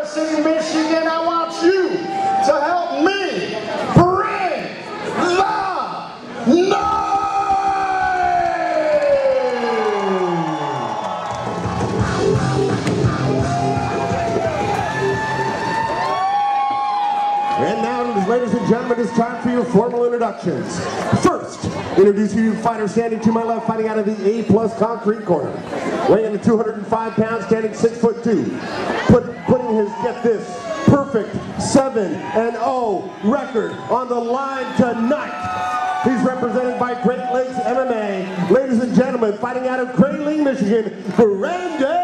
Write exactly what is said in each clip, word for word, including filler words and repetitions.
City, Michigan, I want you to help me bring the noise! And now, ladies and gentlemen, it's time for your formal introductions. First, introducing you to the fighter standing to my left, fighting out of the A-plus concrete corner. Weighing in at two hundred five pounds, standing six foot two. Put, putting his, get this, perfect seven and oh record on the line tonight. He's represented by Great Lakes M M A. Ladies and gentlemen, fighting out of Grayling, Michigan, Brandon!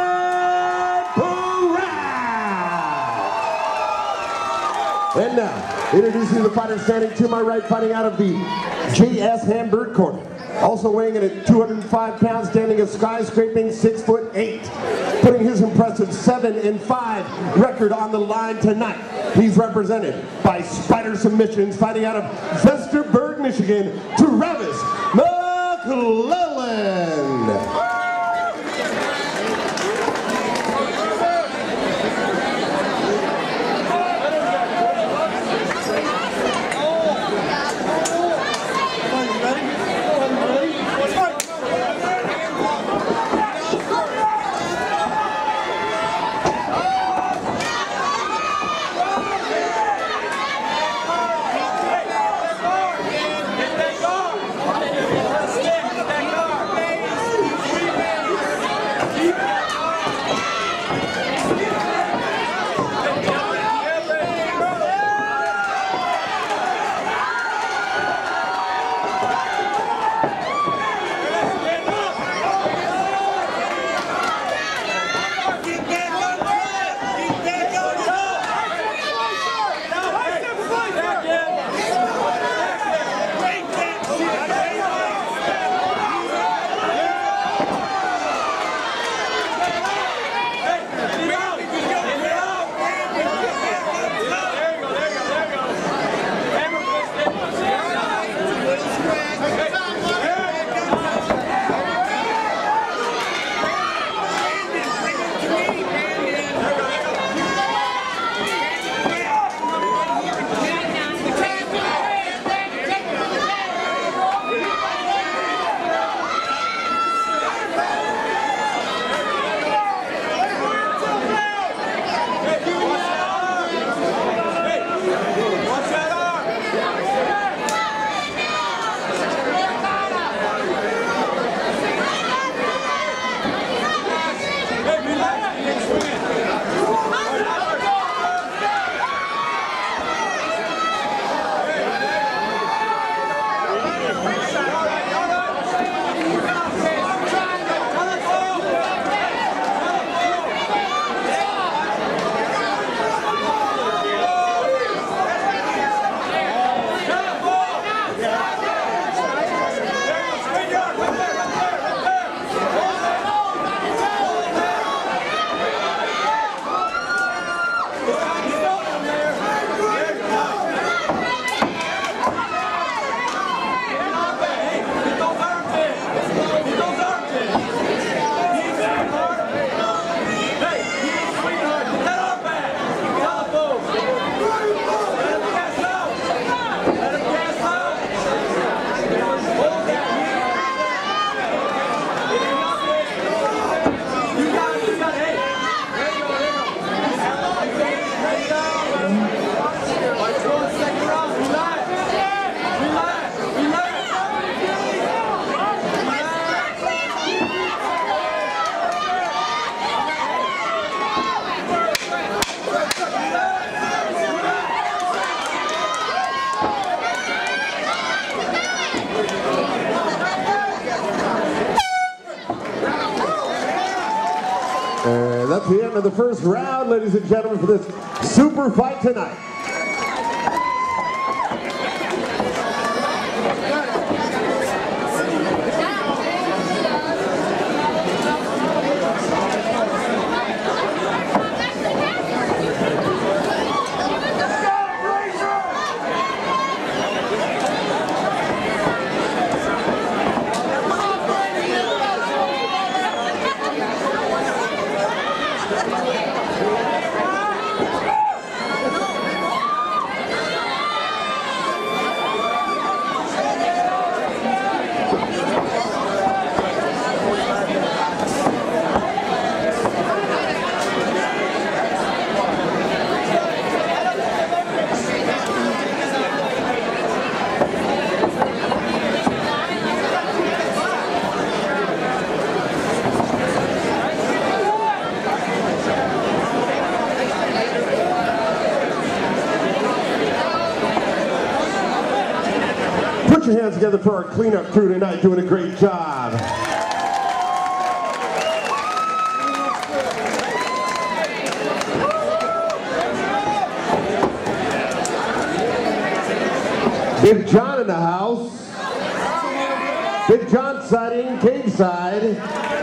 And now, introducing the fighter standing to my right, fighting out of the J S Hamburg corner. Also weighing in at two hundred five pounds, standing a skyscraping six foot eight. Putting his impressive seven and five record on the line tonight. He's represented by Spider Submissions, fighting out of Vesterberg, Michigan, Travis McClellan. And that's the end of the first round, ladies and gentlemen, for this super fight tonight. Put your hands together for our cleanup crew tonight, doing a great job. Big John in the house. Big John siding, cave side.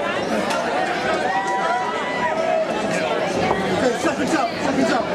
Seconds up, seconds up.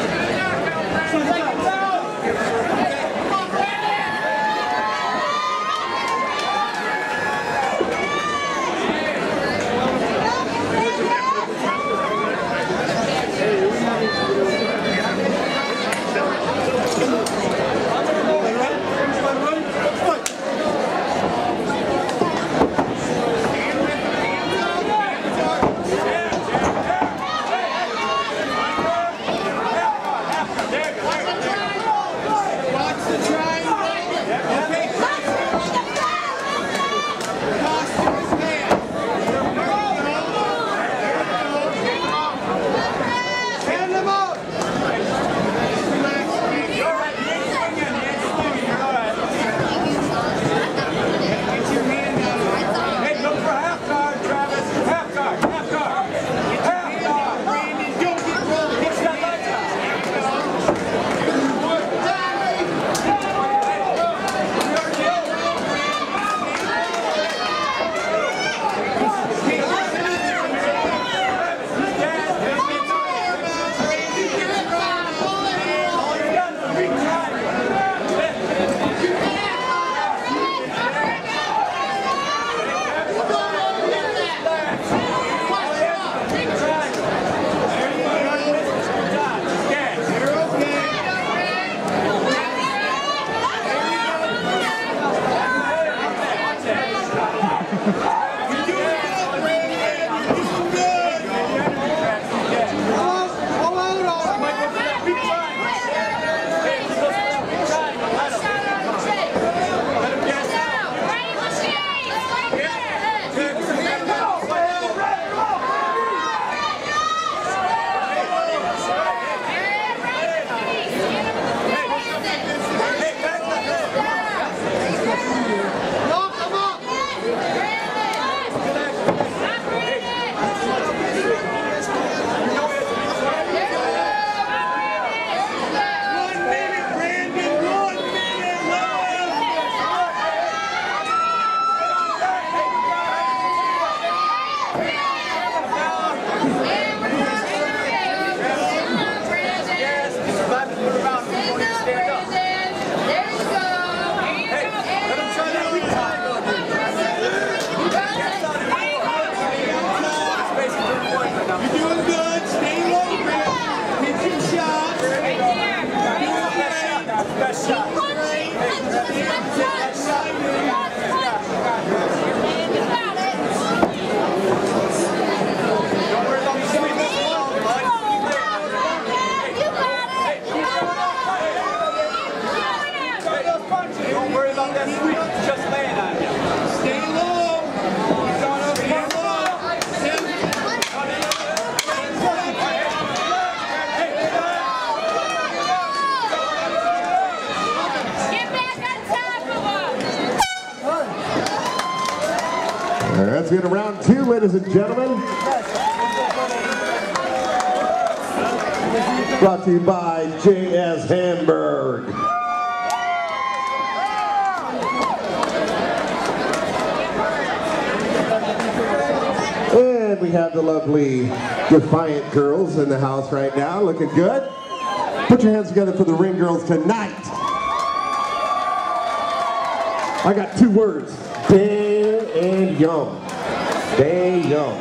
Let's get to round two, ladies and gentlemen. Brought to you by J S Hamburg. And we have the lovely Defiant girls in the house right now, looking good. Put your hands together for the ring girls tonight. I got two words, Dan and Young. Dan Young.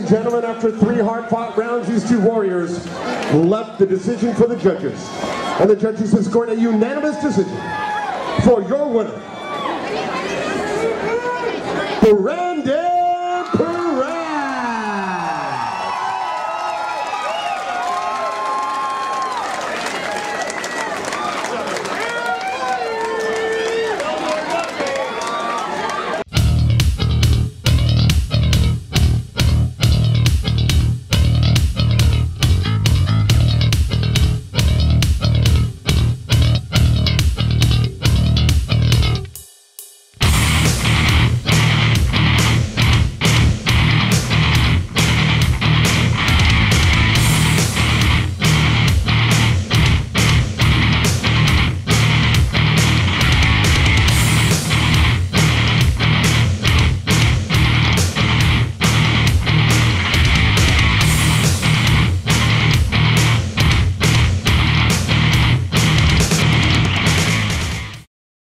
gentlemen, after three hard-fought rounds, these two warriors left the decision for the judges. And the judges have scored a unanimous decision for your winner. The round